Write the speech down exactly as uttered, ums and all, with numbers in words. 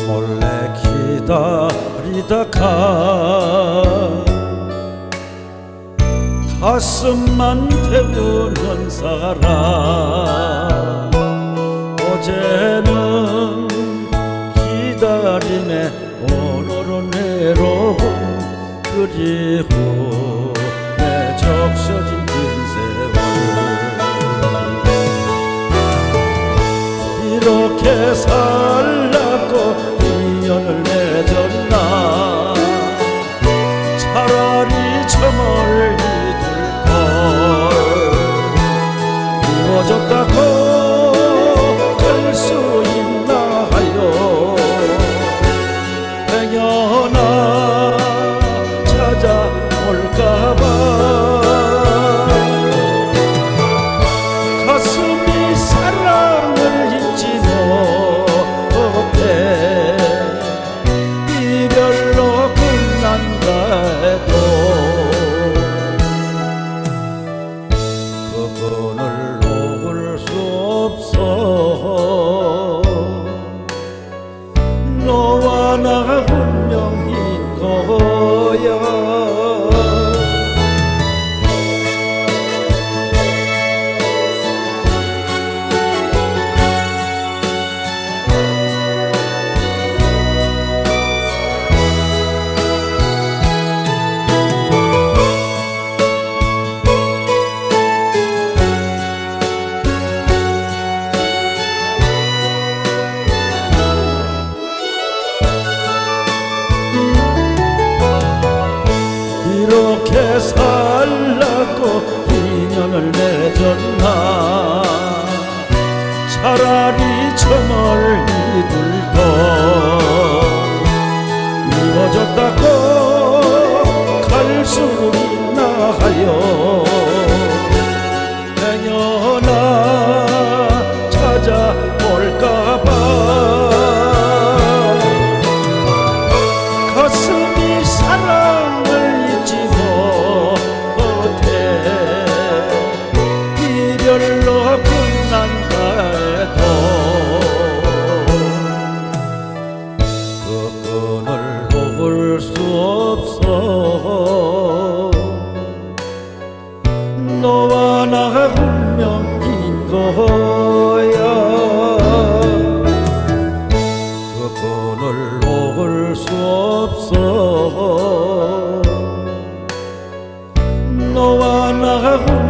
몰래 기다리다가 가슴만 태우는 사람, 어제는 기다림에 오늘은 외로움, 그리움에 적셔진 긴 세월. 이렇게 살라고 인연을 맺었나. 차라리 저 멀리 둘걸. 이루어졌다고 갈 수 있나 하여. 행여나 찾아올까봐 가슴이 사랑을 잊지 못해. 이별로 끝난다 해도 그분을 놓을 수 없어. 너와 나 운명인 거야. 이렇게 살라고 인연을 맺었나. 차라리 저 멀리 둘걸. 미워졌다고 갈 수 있나 하여. 행여나 찾아올까봐 가슴이 사랑을 잊지 못해. 이별로 끝난다 해도 그 끈을 놓을 수 없어. 너와 나 운명인 거야. 그 끈을 놓을 수 없어. 너와 나